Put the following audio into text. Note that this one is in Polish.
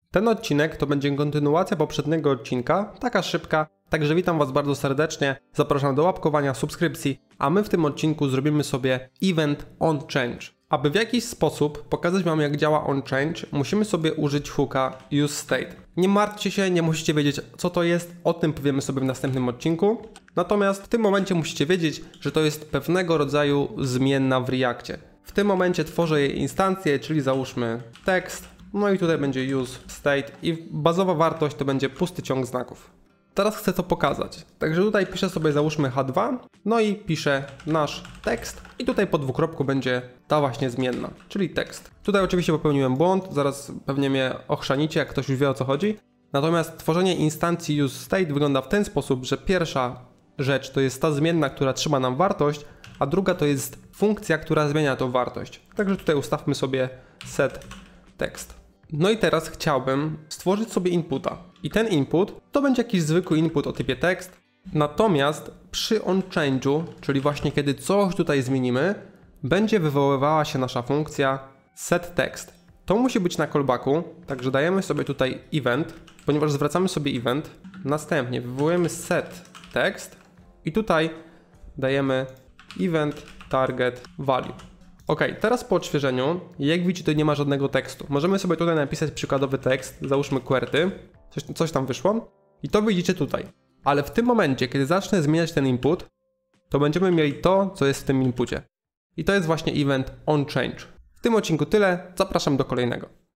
Ten odcinek to będzie kontynuacja poprzedniego odcinka, taka szybka, także witam Was bardzo serdecznie, zapraszam do łapkowania, subskrypcji, a my w tym odcinku zrobimy sobie event onChange. Aby w jakiś sposób pokazać Wam, jak działa onChange, musimy sobie użyć hooka useState. Nie martwcie się, nie musicie wiedzieć, co to jest, o tym powiemy sobie w następnym odcinku. Natomiast w tym momencie musicie wiedzieć, że to jest pewnego rodzaju zmienna w Reakcie. W tym momencie tworzę jej instancję, czyli załóżmy tekst, no i tutaj będzie useState i bazowa wartość to będzie pusty ciąg znaków. Teraz chcę to pokazać, także tutaj piszę sobie załóżmy H2, no i piszę nasz tekst i tutaj po dwukropku będzie ta właśnie zmienna, czyli tekst. Tutaj oczywiście popełniłem błąd, zaraz pewnie mnie ochrzanicie, jak ktoś już wie, o co chodzi. Natomiast tworzenie instancji useState wygląda w ten sposób, że pierwsza rzecz to jest ta zmienna, która trzyma nam wartość, a druga to jest funkcja, która zmienia tą wartość. Także tutaj ustawmy sobie setText. No i teraz chciałbym stworzyć sobie inputa. I ten input to będzie jakiś zwykły input o typie tekst. Natomiast przy onChange'u, czyli właśnie kiedy coś tutaj zmienimy, będzie wywoływała się nasza funkcja setText. To musi być na callbacku, także dajemy sobie tutaj event, ponieważ zwracamy sobie event. Następnie wywołujemy setText i tutaj dajemy event target value. Ok, teraz po odświeżeniu, jak widzicie, tutaj nie ma żadnego tekstu. Możemy sobie tutaj napisać przykładowy tekst, załóżmy QWERTY, coś tam wyszło i to widzicie tutaj. Ale w tym momencie, kiedy zacznę zmieniać ten input, to będziemy mieli to, co jest w tym inpucie. I to jest właśnie event onChange. W tym odcinku tyle, zapraszam do kolejnego.